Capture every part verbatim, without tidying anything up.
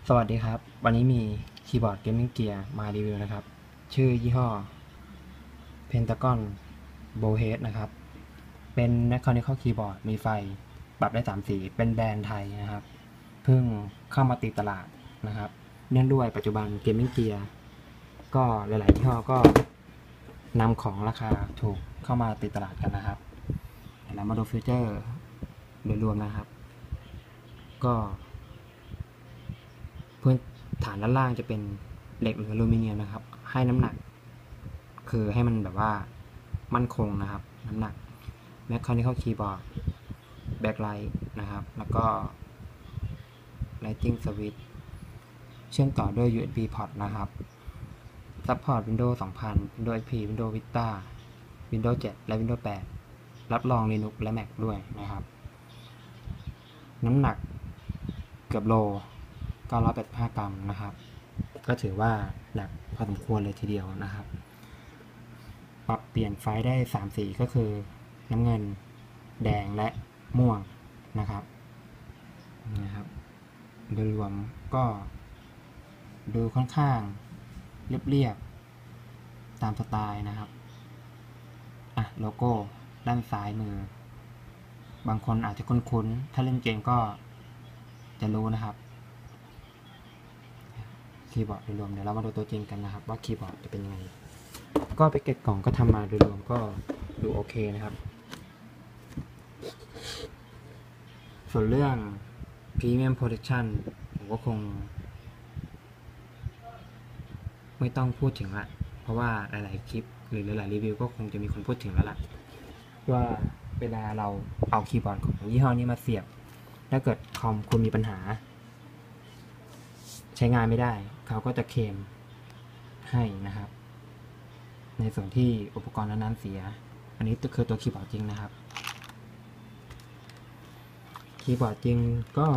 สวัสดีครับวันนี้มีคีย์บอร์ดเกมมิ่งเกียร์มารีวิวนะครับชื่อยี่ห้อ Pentagon Bowhead นะครับเป็น Mechanical Keyboard มีไฟปรับได้สามสีเป็นแบรนด์ไทยนะครับเพิ่งเข้ามาตีตลาดนะครับเนื่องด้วยปัจจุบันเกมมิ่งเกียร์ก็หลายๆยี่ห้อก็นำของราคาถูกเข้ามาตีตลาดกันนะครับแล้วมาดูฟีเจอร์โดยรวมนะครับก็พื้นฐานด้านล่างจะเป็นเหล็กหรืออลูมิเนียมนะครับให้น้ำหนักคือให้มันแบบว่ามั่นคงนะครับน้ำหนัก Mechanical Keyboard Backlight นะครับแล้วก็ Lighting Switch เชื่อมต่อด้วย ยู เอส บี Port นะครับ Support Windows สองพัน Windows เอ็กซ์ พี Windows Vista Windows เจ็ด และ Windows แปด รับรอง Linux และ Mac ด้วยนะครับน้ำหนักเกือบโลเก้าร้อยแปดสิบห้ากรัมนะครับก็ถือว่าหนักพอสมควรเลยทีเดียวนะครับปรับเปลี่ยนไฟได้สามสีก็คือน้ำเงินแดงและม่วงนะครับนะครับโดยรวมก็ดูค่อนข้างเรียบๆตามสไตล์นะครับอ่ะโลโก้ด้านซ้ายมือบางคนอาจจะคุ้นๆถ้าเล่นเกมก็จะรู้นะครับคีย์บอร์ดโดยรวมเดี๋ยวเรามาดูตัวจริงกันนะครับว่าคีย์บอร์ดจะเป็นยังไงก็ไปเก็บกล่องก็ทำมาโดยรวมก็ดูโอเคนะครับส่วนเรื่อง Premium Protection ผมก็คงไม่ต้องพูดถึงละเพราะว่าหลายๆคลิปหรือหลายๆรีวิวก็คงจะมีคนพูดถึงแล้วล่ะว่าเวลาเราเอาคีย์บอร์ดของยี่ห้อนี้มาเสียบถ้าเกิดคอมคุณมีปัญหาใช้งานไม่ได้เขาก็จะเคลมให้นะครับในส่วนที่อุปกรณ์นั้นๆเสียอันนี้คือตัวคีย์บอร์ดจริงนะครับคีย์บอร์ดจริงก็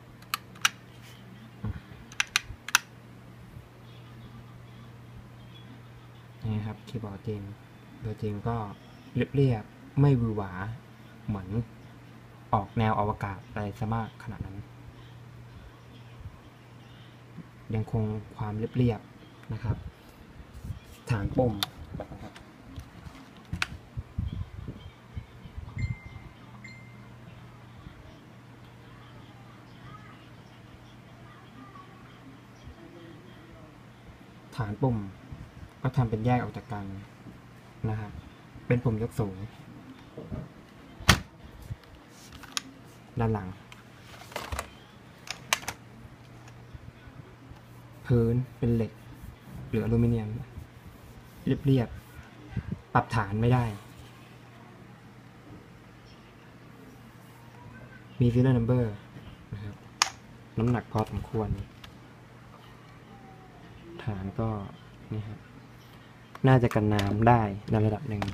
นี่ครับคีย์บอร์ดจริงตัวจริงก็เรียบๆไม่หวือหวาเหมือนออกแนวอวกาศอะไรซะมากขนาดนั้นยังคงความเรียบๆนะครับฐานปุ่มนะครับฐานปุ่มก็ทำเป็นแยกออกจากกันนะครับเป็นปุ่มยกสูงด้านหลังพื้นเป็นเหล็กหรืออลูมิเนียมเรียบๆปรับฐานไม่ได้มี serial number นะครับน้ำหนักพอสมควรฐานก็นี่ครับน่าจะกันน้ำได้ในระดับหนึ่ง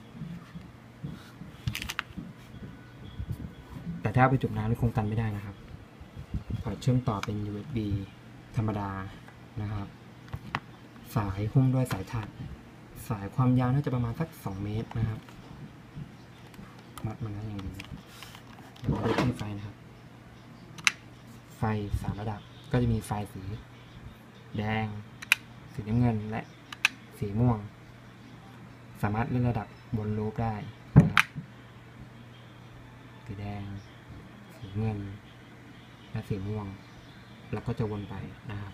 แต่ถ้าเอาไปจุ่มน้ำนี่คงกันไม่ได้นะครับพอร์ตเชื่อมต่อเป็น ยู เอส บี ธรรมดานะครับสายหุ้มด้วยสายถักสายความยาวน่าจะประมาณสักสองเมตรนะครับมัดมาแล้วอย่างดีเดี๋ยวมาดูที่ไฟนะครับไฟสามระดับก็จะมีไฟสีแดงสีน้ำเงินและสีม่วงสามารถเลื่อนระดับบนลูปได้นะครับสีแดงสีเงินและสีม่วงแล้วก็จะวนไปนะครับ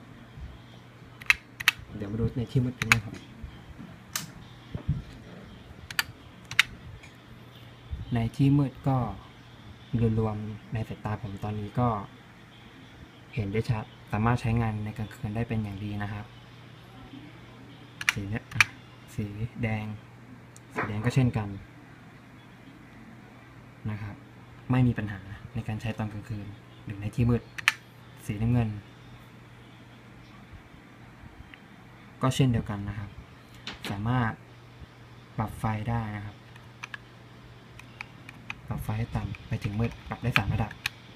เดี๋ยวมาดูในที่มืดกันนะครับในที่มืดก็รวมๆในสายตาผมตอนนี้ก็เห็นได้ชัดสามารถใช้งานในกลางคืนได้เป็นอย่างดีนะครับสีนี้สีแดงสีแดงก็เช่นกันนะครับไม่มีปัญหาในการใช้ตอนกลางคืนหรือในที่มืดสีน้ำเงินก็เช่นเดียวกันนะครับสามารถปรับไฟได้นะครับปรับไฟให้ต่ำไปถึงมืดปรับได้สามระดับ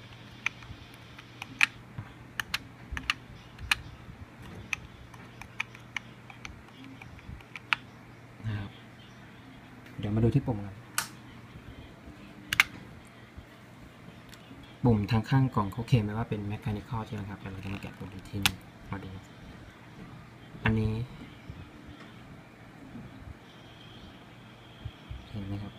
นะครับเดี๋ยวมาดูที่ปุ่มกันปุ่มทางข้างกล่องเขาเขียนไว้ว่าเป็น mechanical ใช่ไหมครับแต่เราจะมาแกะปุ่มอีกทีนึงมาดูอันนี้เห็นไหมครับ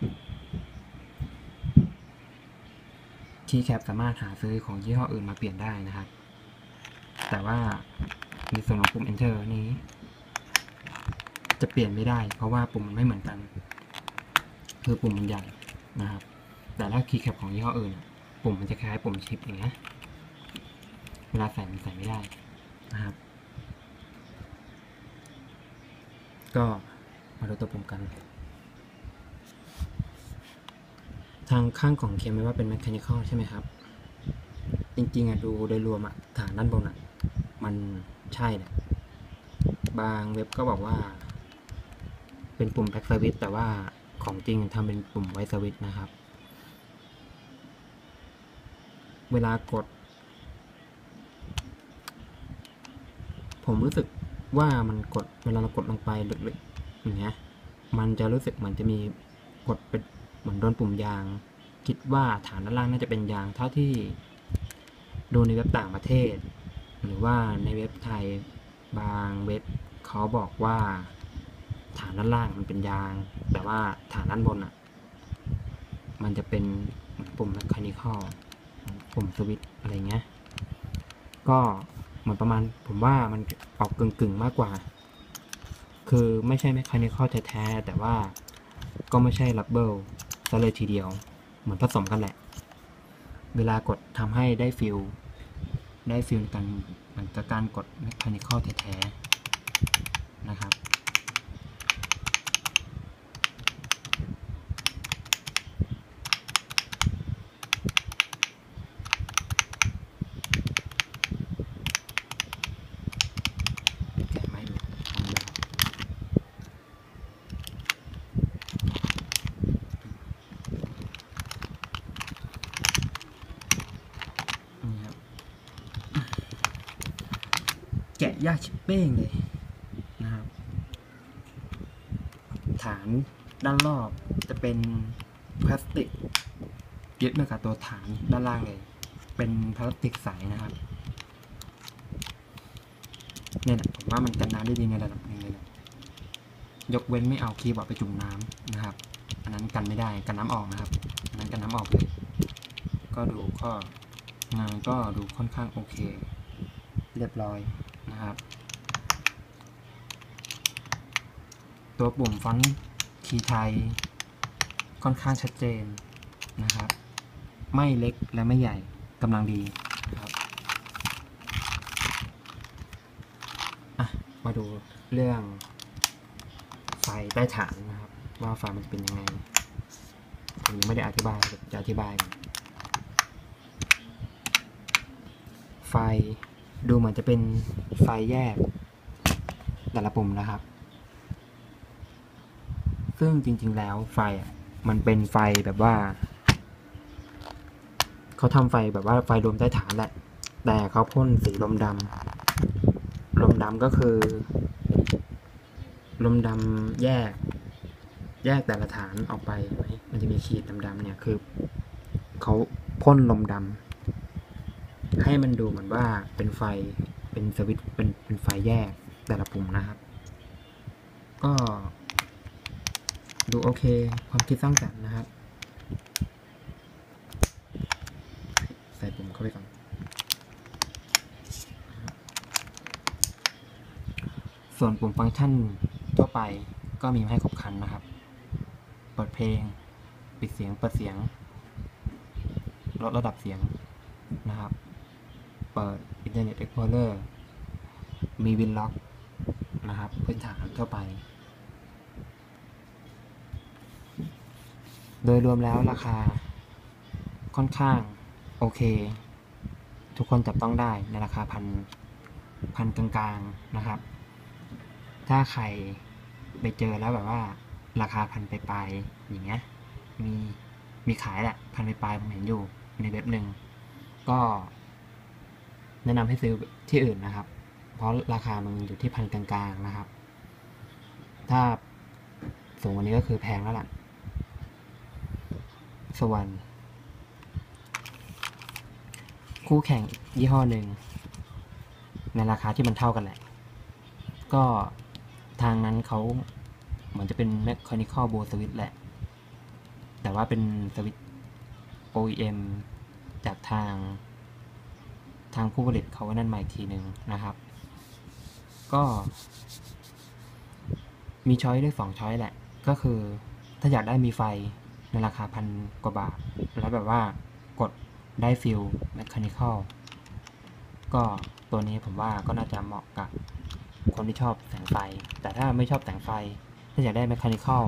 คีย์แคปสามารถหาซื้อของยี่ห้ออื่นมาเปลี่ยนได้นะครับแต่ว่าในส่วนของปุ่ม enter นี้จะเปลี่ยนไม่ได้เพราะว่าปุ่มมันไม่เหมือนกันคือปุ่มมันใหญ่นะครับแต่ถ้าคีย์แคปของยี่ห้ออื่นปุ่มมันจะคล้ายปุ่มชิปอย่างเงี้ยเวลาใส่มันใส่ไม่ได้นะครับก็มาดูตัวปุ่มกันทางข้างของเขียนไว้ว่าเป็น mechanical ใช่ไหมครับจริงๆอ่ะดูโดยรวมอ่ะฐานด้านบนอ่ะมันใช่แหละบางเว็บก็บอกว่าเป็นปุ่ม back switch แต่ว่าของจริงทำเป็นปุ่ม white switch นะครับเวลากดผมรู้สึกว่ามันกดเวลาเรากดลงไปลึกๆอย่างเงี้ยมันจะรู้สึกเหมือนจะมีกดเป็นเหมือนโดนปุ่มยางคิดว่าฐานด้านล่างน่าจะเป็นยางเท่าที่ดูในเว็บต่างประเทศหรือว่าในเว็บไทยบางเว็บเขาบอกว่าฐานด้านล่างมันเป็นยางแต่ว่าฐานด้านบนอ่ะมันจะเป็นปุ่ม mechanical ปุ่มสวิตช์อะไรเงี้ยก็เหมือนประมาณผมว่ามันออกกึ่งๆมากกว่าคือไม่ใช่ mechanical แท้ๆแต่ว่าก็ไม่ใช่ rubber ซะเลยทีเดียวเหมือนผสมกันแหละเวลากดทำให้ได้ฟิลได้ฟิลกันเหมือนกับการกด mechanical แท้ๆนะครับแกะไม่ดูทำแบบนี้ครับแกะยากชิบเป้งเลยนะครับฐานด้านรอบจะเป็นพลาสติกยึดมากับตัวฐานด้านล่างเลยเป็นพลาสติกใสนะครับเนี่ยนะผมว่ามันกันน้ำได้ดีในระดับหนึ่งเลยนะยกเว้นไม่เอาคีย์บอร์ดไปจุ่มน้ำนะครับอันนั้นกันไม่ได้กันน้ำออกนะครับอันนั้นกันน้ำออกเลยก็ดูก็งานก็ดูค่อนข้างโอเคเรียบร้อยนะครับตัวปุ่มฟอนต์คีย์ไทยค่อนข้างชัดเจนนะครับไม่เล็กและไม่ใหญ่กำลังดีนะครับอ่ะมาดูเรื่องไฟใต้ฐานนะครับว่าไฟมันเป็นยังไงผมยังไม่ได้อธิบายจะอธิบายไฟดูเหมือนจะเป็นไฟแยกแต่ละปุ่มนะครับซึ่งจริงๆแล้วไฟอ่ะมันเป็นไฟแบบว่าเขาทำไฟแบบว่าไฟรวมใต้ฐานแหละแต่เขาพ่นสีลมดำลมดำก็คือลมดำแยกแยกแต่ละฐานออกไปไหมมันจะมีขีดดำๆเนี่ยคือเขาพ่นลมดำให้มันดูเหมือนว่าเป็นไฟเป็นสวิตช์เป็นเป็นไฟแยกแต่ละปุ่มนะครับก็ดูโอเคความคิดสร้างสรรค์นะครับใส่ปุ่มเข้าไปก่อนส่วนปุ่มฟังก์ชันทั่วไปก็มีมาให้ครบครันนะครับเปิดเพลงปิดเสียงเปิดเสียงลดระดับเสียงนะครับเปิด Internet Explorer มีวินล็อกนะครับพื้นฐานทั่วไปโดยรวมแล้วราคาค่อนข้างโอเคทุกคนจับต้องได้ในราคาพันพันกลางๆนะครับถ้าใครไปเจอแล้วแบบว่าราคาพันปลายๆอย่างเงี้ยมีมีขายแหละพันปลายๆผมเห็นอยู่ในเว็บหนึ่งก็แนะนำให้ซื้อที่อื่นนะครับเพราะราคามันอยู่ที่พันกลางๆนะครับถ้าสูงกว่านี้ก็คือแพงแล้วล่ะส่วนคู่แข่งยี่ห้อหนึ่งในราคาที่มันเท่ากันแหละก็ทางนั้นเขาเหมือนจะเป็น Mechanical Bull Switch แหละแต่ว่าเป็นสวิตช์ โอ อี เอ็ม จากทางทางผู้ผลิตเขาว่านั่นมาอีกทีหนึ่งนะครับก็มีช้อยได้สองช้อยแหละก็คือถ้าอยากได้มีไฟในราคาพันกว่าบาทแล้วแบบว่ากดได้ฟิล Mechanical ก็ตัวนี้ผมว่าก็น่าจะเหมาะกับคนที่ชอบแสงไฟแต่ถ้าไม่ชอบแสงไฟถ้าอยากได้ Mechanical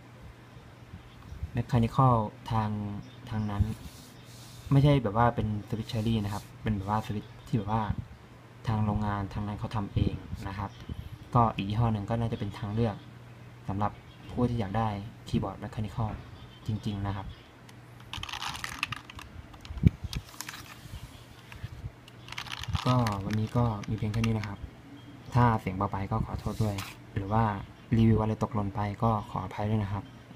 Mechanical ทางทางนั้นไม่ใช่แบบว่าเป็นสวิตช์เชอรี่นะครับเป็นแบบว่าสวิตช์ที่แบบว่าทางโรงงานทางนั้นเขาทำเองนะครับก็อีกยี่ห้อหนึ่งก็น่าจะเป็นทางเลือกสำหรับผู้ที่อยากได้คีย์บอร์ด Mechanical จริงๆนะครับก็วันนี้ก็มีเพียงแค่นี้นะครับถ้าเสียงเบาไปก็ขอโทษด้วยหรือว่ารีวิวอะไรตกหล่นไปก็ขออภัยด้วยนะครับ